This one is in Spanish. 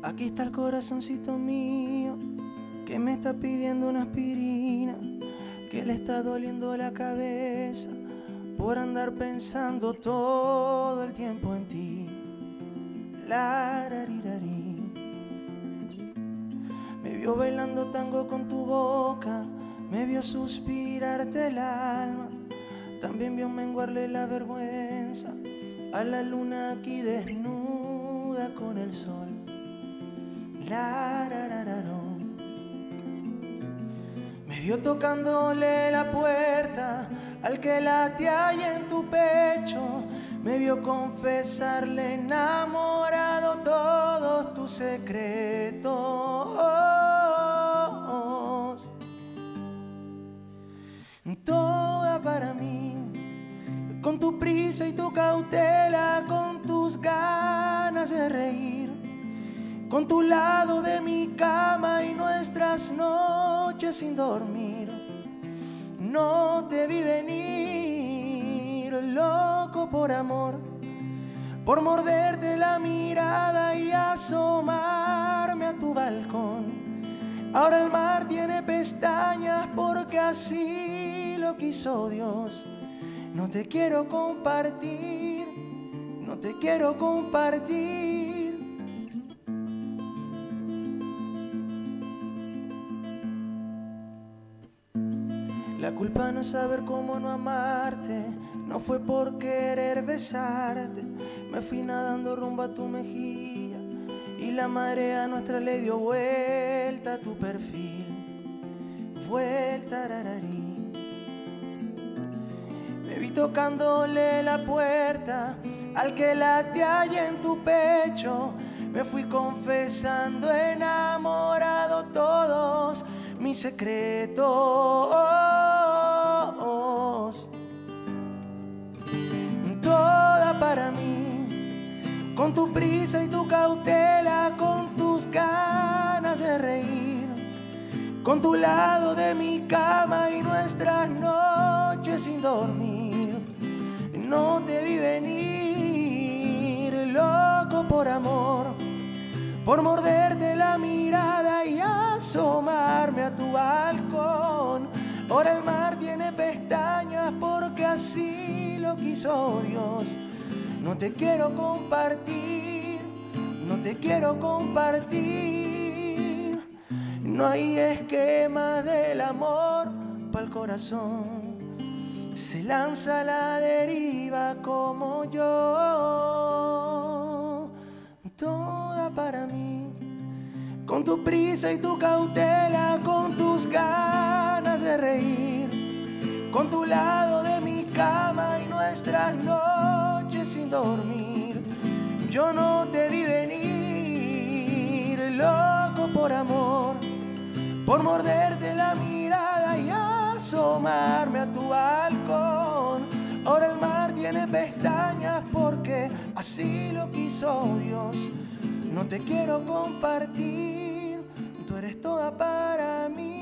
Aquí está el corazoncito mío que me está pidiendo una aspirina, que le está doliendo la cabeza por andar pensando todo el tiempo en ti. Lararirarí. Me vio bailando tango con tu boca, me vio suspirarte el alma, también vio menguarle la vergüenza a la luna aquí desnuda con el sol. Lararararón. Me vio tocándole la puerta al que late ahí en tu pecho, me vio confesarle enamorado todos tus secretos. Toda para mí, con tu prisa y tu cautela, con tus ganas de reír, con tu lado de mi cama y nuestras noches sin dormir. No te vi venir, loco por amor, por morderte la mirada y asomarme a tu balcón. Ahora el mar tiene pestañas porque así lo quiso Dios. No te quiero compartir, no te quiero compartir. La culpa no es saber cómo no amarte, no fue por querer besarte. Me fui nadando rumbo a tu mejilla y la marea nuestra le dio vuelta a tu perfil. Vuelta, rararí. Me vi tocándole la puerta al que late allá en tu pecho, me fui confesando enamorado todos mis secretos. Toda para mí, con tu prisa y tu cautela, con tus ganas de reír, con tu lado de mi cama y nuestras noches sin dormir. No te vi venir, loco por amor, por morderte la mirada y asomarme a tu balcón. Ahora el mar tiene pestañas porque así lo quiso Dios. No te quiero compartir, no te quiero compartir. No hay esquema del amor pa'l corazón, se lanza a la deriva como yo. Toda para mí, con tu prisa y tu cautela, con tus ganas de reír, con tu lado de mi cama y nuestras noches sin dormir. Yo no te vi venir, loco por amor, por morderte la mirada y asomarme a tu balcón. Ahora el mar tiene pestañas porque así lo quiso Dios. No te quiero compartir, tú eres toda para mí.